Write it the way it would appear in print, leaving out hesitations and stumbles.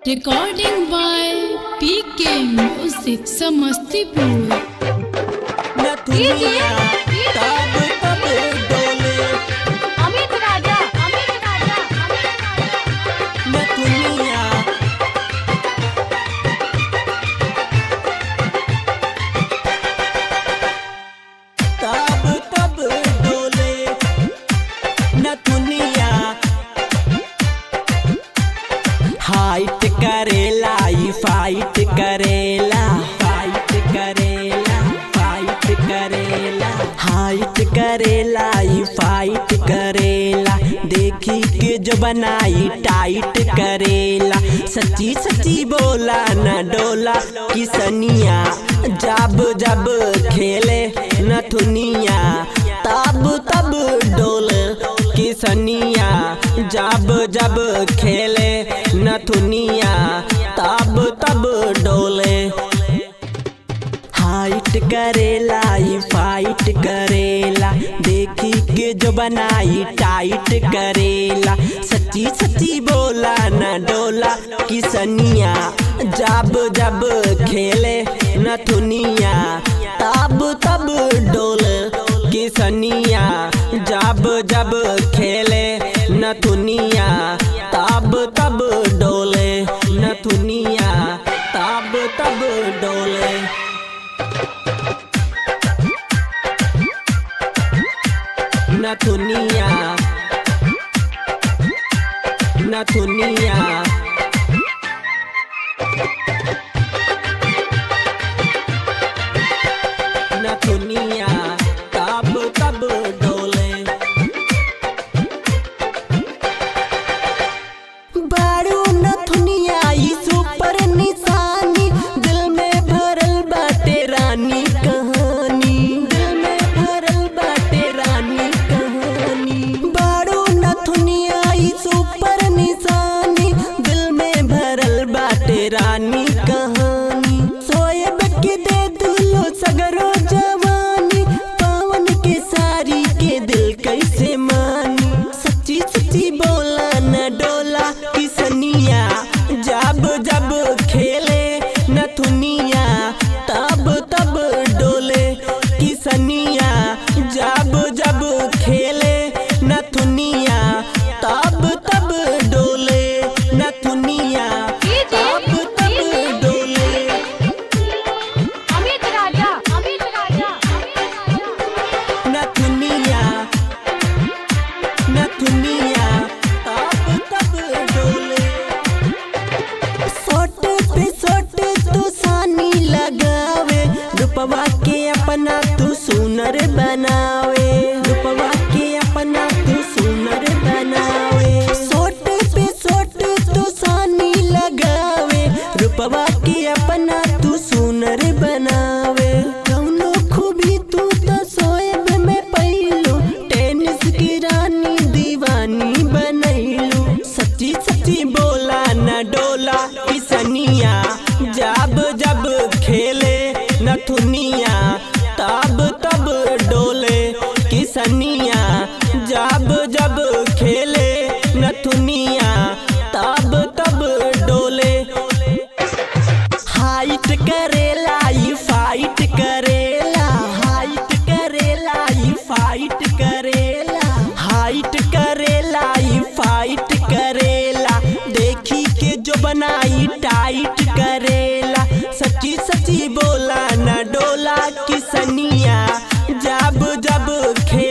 Recording by PK Music Samastipur। Fight करेला ई fight करेला फाइट करेला फाइट करेला हाइट करेला ई फाइट करेला देखी के जो बनाई टाइट करेला सच्ची सच्ची बोला न डोला किसनिया जब जब खेले नथुनिया तब तब डोले किसनिया जब जब खेले नथुनिया तब तब डोले हाइट करेला ई फाइट करेला देखी के जो बनाई टाइट करेला सच्ची सच्ची बोला न डोला किसनिया जब जब खेले नथुनिया तब तब डोले किसनिया जब जब खेले नथुनिया तब तब डोले नथुनिया तब तब डोले नथुनिया नथुनिया नथुनिया तब तब डोले बारू नथुनिया ई सुपर निशानी दिल में भरल बाटे रानी कहानी दिल में भरल बाटे रानी कहानी बारू नथुनिया ई सुपर निशानी दिल में भरल बाटे रानी कहानी सोएब के दे दुलो सगरो जवानी पावन के सारी के दिल कैसे मानी सच्ची सच्ची बोला न डोला किसनिया जब जब खेले नथुनिया तब तब डोले किसनिया जब जब खेले नथुनिया तब तब डोले नथुनिया तब तब डोले नथुनिया नथुनिया तब तब डोले सोट पे सोट तू सानी लगावे रूपवा के अपना तू सुनर बनावे रूपवा के अपना तू सुनर बनावे सोट पे सोट तू सानी लगावे रूपवा के अपना तू सुनर बनावे कौनो खूबी तू तो सोएब में पैलू टेनिस की रानी दीवानी बनैलू सच्ची सच्ची बोला न डोला किसनिया जब जब खेले नथुनिया तब तब डोले किसनिया जब जब खेले नथुनिया तब तब डोले हाइट करेला ई फाइट करेला हाइट करेला ई फाइट करेला हाइट करेला ई फाइट करेला देखी के जो बनाई टाइट करेला सच्ची सच्ची बोला न डोला किसनिया जब जब